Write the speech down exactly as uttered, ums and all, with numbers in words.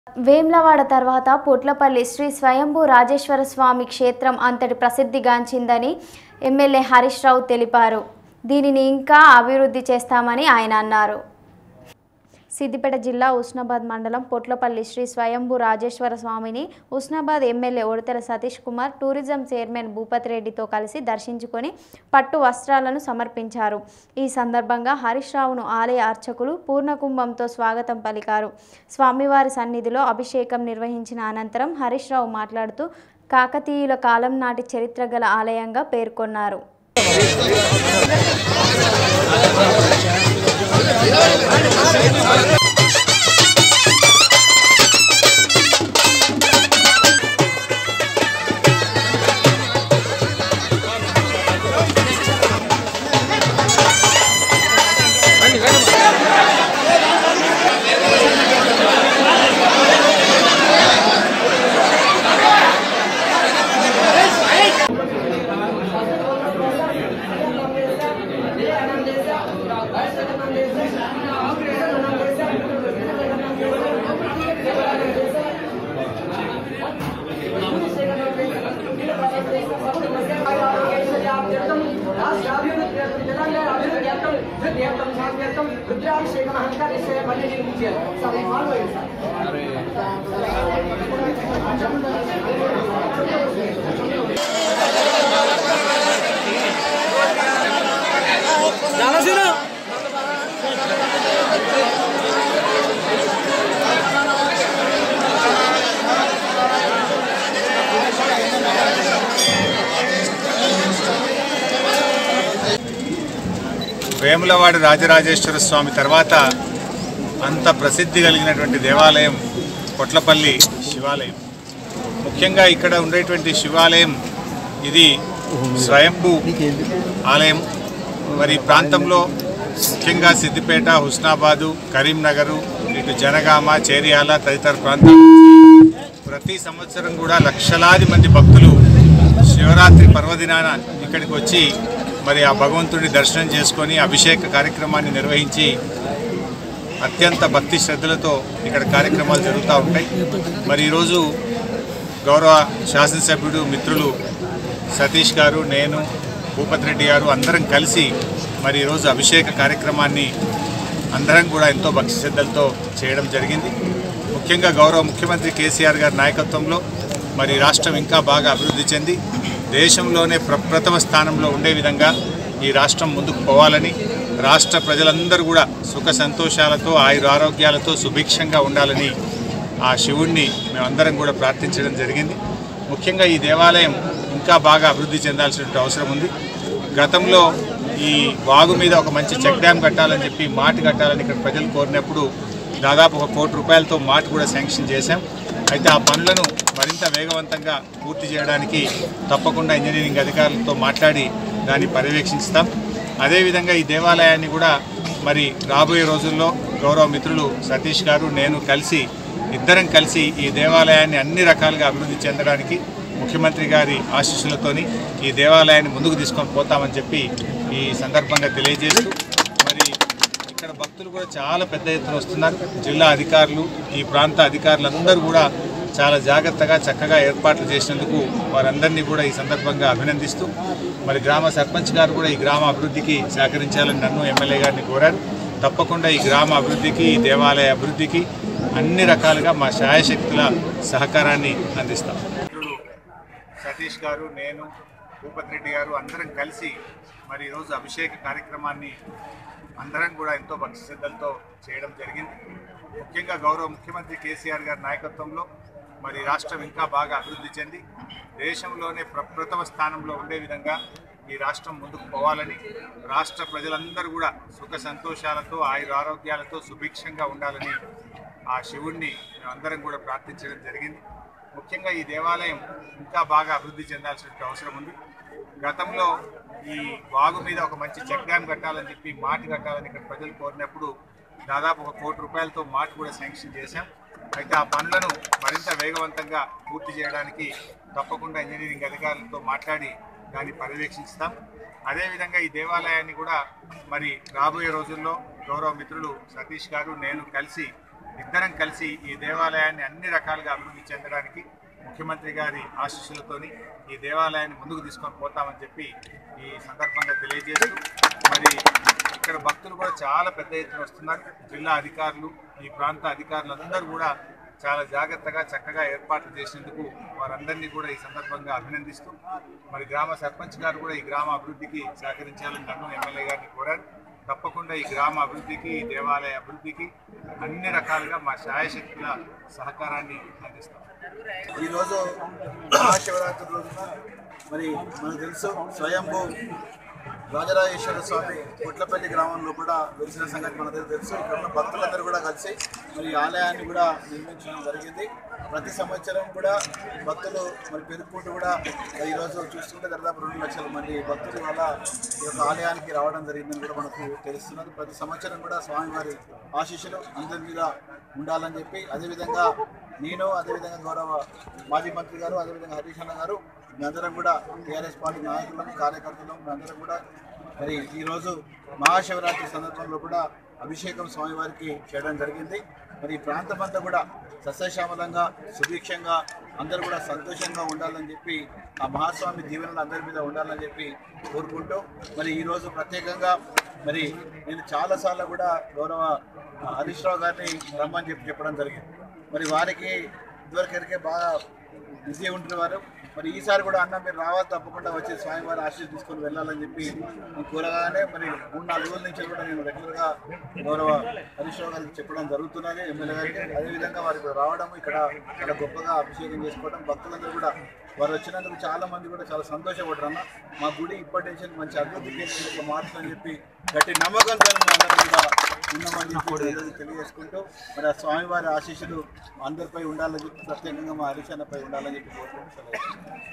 వేమ్లవాడ తర్వాత పొట్లపల్లి శ్రీ స్వయంభూ రాజేశ్వర స్వామి క్షేత్రం అంతటి ప్రసిద్ధిగాంచిందని ఎమ్మెల్యే హరీష్ రావు తెలిపారు. దీనిని ఇంకా అభివృద్ధి చేస్తామని ఆయన అన్నారు. సిద్దిపేట జిల్లా హుస్నాబాద్ మండలం పొట్లపల్లి శ్రీ స్వయంభూ రాజేశ్వర స్వామిని Husnabad MLA Udathala Satish Kumar tourism chairman Bhupathi రెడ్డితో కలిసి దర్శించుకొని పట్టు వస్త్రాలను సమర్పించారు. ఈ సందర్భంగా హరీష్ రావును ఆలయ అర్చకులు పూర్ణకుంభంతో స్వాగతం పలికారు. స్వామివారి సన్నిధిలో అభిషేకం నిర్వహించిన అనంతరం హరీష్ రావు మాట్లాడుతూ కాకతీయుల కాలం నాటి చరిత్ర గల ఆలయంగా పేర్కొన్నారు. వేములవాడ రాజరాజేశ్వర స్వామి తర్వాత అంత ప్రసిద్ధి కలిగినటువంటి దేవాలయం పొట్లపల్లి శివాలయం. ముఖ్యంగా ఇక్కడ ఉండేటువంటి శివాలయం ఇది స్వయంభూ ఆలయం. మరి ప్రాంతంలో ముఖ్యంగా సిద్దిపేట, హుస్నాబాదు, కరీంనగరు, ఇటు జనగామ, చేరియాల తదితర ప్రాంతాలు ప్రతి సంవత్సరం కూడా లక్షలాది మంది భక్తులు శివరాత్రి పర్వదినాన ఇక్కడికి వచ్చి మరి ఆ భగవంతుడి దర్శనం చేసుకొని అభిషేక కార్యక్రమాన్ని నిర్వహించి అత్యంత భక్తి శ్రద్ధలతో ఇక్కడ కార్యక్రమాలు జరుగుతూ ఉంటాయి. మరి ఈరోజు గౌరవ శాసనసభ్యుడు మిత్రులు సతీష్ గారు, నేను, భూపతి రెడ్డి గారు అందరం కలిసి మరి ఈరోజు అభిషేక కార్యక్రమాన్ని అందరం కూడా ఎంతో భక్తి శ్రద్ధలతో చేయడం జరిగింది. ముఖ్యంగా గౌరవ ముఖ్యమంత్రి కేసీఆర్ గారి నాయకత్వంలో మరి రాష్ట్రం ఇంకా బాగా అభివృద్ధి చెంది దేశంలోనే ప్రప్రథమ స్థానంలో ఉండే విధంగా ఈ రాష్ట్రం ముందుకు పోవాలని, రాష్ట్ర ప్రజలందరూ కూడా సుఖ సంతోషాలతో ఆయుర ఆరోగ్యాలతో సుభిక్షంగా ఉండాలని ఆ శివుణ్ణి మేమందరం కూడా ప్రార్థించడం జరిగింది. ముఖ్యంగా ఈ దేవాలయం ఇంకా బాగా అభివృద్ధి చెందాల్సిన అవసరం ఉంది. గతంలో ఈ వాగు మీద ఒక మంచి చెక్ డ్యామ్ కట్టాలని చెప్పి మాట కట్టాలని ఇక్కడ ప్రజలు కోరినప్పుడు దాదాపు ఒక కోటి రూపాయలతో మాట కూడా శాంక్షన్ చేశాం. అయితే ఆ పనులను మరింత వేగవంతంగా పూర్తి చేయడానికి తప్పకుండా ఇంజనీరింగ్ అధికారులతో మాట్లాడి దాన్ని పర్యవేక్షిస్తాం. అదేవిధంగా ఈ దేవాలయాన్ని కూడా మరి రాబోయే రోజుల్లో గౌరవ మిత్రులు సతీష్ గారు, నేను కలిసి ఇద్దరం కలిసి ఈ దేవాలయాన్ని అన్ని రకాలుగా అభివృద్ధి చెందడానికి ముఖ్యమంత్రి గారి ఆశీస్సులతోని ఈ దేవాలయాన్ని ముందుకు తీసుకొని పోతామని చెప్పి ఈ సందర్భంగా తెలియజేస్తూ మరి ఇక్కడ భక్తులు కూడా చాలా పెద్ద ఎత్తున వస్తున్నారు. జిల్లా అధికారులు, ఈ ప్రాంత అధికారులందరూ కూడా చాలా జాగ్రత్తగా చక్కగా ఏర్పాట్లు చేసినందుకు వారందరినీ కూడా ఈ సందర్భంగా అభినందిస్తూ మరి గ్రామ సర్పంచ్ గారు కూడా ఈ గ్రామ అభివృద్ధికి సహకరించాలని నన్ను ఎమ్మెల్యే గారిని కోరారు. తప్పకుండా ఈ గ్రామ అభివృద్ధికి, ఈ దేవాలయ అభివృద్ధికి అన్ని రకాలుగా మా శాయశక్తుల సహకారాన్ని అందిస్తాం. మిత్రులు సతీష్ గారు, నేను, భూపతి రెడ్డి గారు అందరం కలిసి మరి ఈరోజు అభిషేక కార్యక్రమాన్ని అందరం కూడా ఎంతో భక్తి శ్రద్ధలతో చేయడం జరిగింది. ముఖ్యంగా గౌరవ ముఖ్యమంత్రి కేసీఆర్ గారి నాయకత్వంలో మరి రాష్ట్రం ఇంకా బాగా అభివృద్ధి చెంది దేశంలోనే ప్రప్రథమ స్థానంలో ఉండే విధంగా ఈ రాష్ట్రం ముందుకు పోవాలని, రాష్ట్ర ప్రజలందరూ కూడా సుఖ సంతోషాలతో ఆయుర ఆరోగ్యాలతో సుభిక్షంగా ఉండాలని ఆ శివుణ్ణి మేమందరం కూడా ప్రార్థించడం జరిగింది. ముఖ్యంగా ఈ దేవాలయం ఇంకా బాగా అభివృద్ధి చెందాల్సిన అవసరం ఉంది. గతంలో ఈ వాగు మీద ఒక మంచి చెక్ డ్యామ్ కట్టాలని చెప్పి మాట కట్టాలని ఇక్కడ ప్రజలు కోరినప్పుడు దాదాపు ఒక కోటి రూపాయలతో మాట కూడా శాంక్షన్ చేశాం. అయితే ఆ పనులను మరింత వేగవంతంగా పూర్తి చేయడానికి తప్పకుండా ఇంజనీరింగ్ అధికారులతో మాట్లాడి దాన్ని పర్యవేక్షిస్తాం. అదేవిధంగా ఈ దేవాలయాన్ని కూడా మరి రాబోయే రోజుల్లో గౌరవ మిత్రులు సతీష్ గారు, నేను కలిసి ఇద్దరం కలిసి ఈ దేవాలయాన్ని అన్ని రకాలుగా అభివృద్ధి చెందడానికి ముఖ్యమంత్రి గారి ఆశీస్సులతోని ఈ దేవాలయాన్ని ముందుకు తీసుకొని పోతామని చెప్పి ఈ సందర్భంగా తెలియజేస్తూ, మరి ఇక్కడ భక్తులు కూడా చాలా పెద్ద ఎత్తున వస్తున్నారు. జిల్లా అధికారులు, ఈ ప్రాంత అధికారులు అందరూ కూడా చాలా జాగ్రత్తగా చక్కగా ఏర్పాట్లు చేసినందుకు వారందరినీ కూడా ఈ సందర్భంగా అభినందిస్తూ, మరి గ్రామ సర్పంచ్ గారు కూడా ఈ గ్రామ అభివృద్ధికి సహకరించాలని నన్ను ఎమ్మెల్యే గారిని కోరారు. తప్పకుండా ఈ గ్రామ అభివృద్ధికి, ఈ దేవాలయ అభివృద్ధికి అన్ని రకాలుగా మా శాయశక్తుల సహకారాన్ని అందిస్తాం. ఈరోజు మహాశివరాత్రి రోజున మరి మనకు తెలుసు స్వయంభూ రాజరాజేశ్వర స్వామి కొట్లపల్లి గ్రామంలో కూడా వెలిసిన సంగతి మనకు తెలుసు. ఇక్కడ ఉన్న భక్తులందరూ కూడా కలిసి మరి ఆలయాన్ని కూడా నిర్మించడం జరిగింది. ప్రతి సంవత్సరం కూడా భక్తులు మరి పెరుగుకుంటూ కూడా ఈరోజు చూసుకుంటే దాదాపు రెండు లక్షల మంది భక్తులు వల్ల ఈ యొక్క ఆలయానికి రావడం జరిగిందని కూడా మనకు తెలుస్తున్నది. ప్రతి సంవత్సరం కూడా స్వామివారి ఆశీస్సులు అందరి మీద ఉండాలని చెప్పి, అదేవిధంగా నేను, అదేవిధంగా గౌరవ మాజీ మంత్రి గారు, అదేవిధంగా హరీష్ అన్న గారు మేమందరం కూడా టీఆర్ఎస్ పార్టీ నాయకులను, కార్యకర్తలను మేమందరం కూడా మరి ఈరోజు మహాశివరాత్రి సందర్భంలో కూడా అభిషేకం స్వామివారికి చేయడం జరిగింది. మరి ఈ ప్రాంతం అంతా కూడా సస్యశ్యామలంగా, సుభిక్షంగా, అందరూ కూడా సంతోషంగా ఉండాలని చెప్పి, ఆ మహాస్వామి దీవెనలు అందరి మీద ఉండాలని చెప్పి కోరుకుంటూ, మరి ఈరోజు ప్రత్యేకంగా మరి నేను చాలాసార్లు కూడా గౌరవ హరీష్ రావు గారిని రమ్మని చెప్పి చెప్పడం జరిగింది. మరి వారికి ఇదివరకరికే బాగా బిజీ ఉంటున్నారు. మరి ఈసారి కూడా అన్న మీరు రావాలి, తప్పకుండా వచ్చి స్వామివారి ఆశీస్సు తీసుకొని వెళ్ళాలని చెప్పి కోరగానే మరి మూడు నాలుగు రోజుల నుంచి కూడా నేను రెగ్యులర్గా గౌరవ హరీష్ రావు గారికి చెప్పడం జరుగుతున్నది, ఎమ్మెల్యే గారికి. అదేవిధంగా వారికి రావడం, ఇక్కడ చాలా గొప్పగా అభిషేకం చేసుకోవడం, భక్తులందరూ కూడా వారు వచ్చినందుకు చాలా మంది కూడా చాలా సంతోషపడ్డారు. అన్న మా గుడి ఇప్పటి నుంచి మంచి అభివృద్ధికి మార్చులని చెప్పి గట్టి నమ్మకంతో అందరం కూడా ఉన్నామని చెప్పి తెలియజేసుకుంటూ, మరి ఆ స్వామివారి ఆశీస్సులు అందరిపై ఉండాలని చెప్పి, ప్రత్యేకంగా మా హరీష్ అన్నపై ఉండాలని చెప్పి కోరుకుంటున్నాను.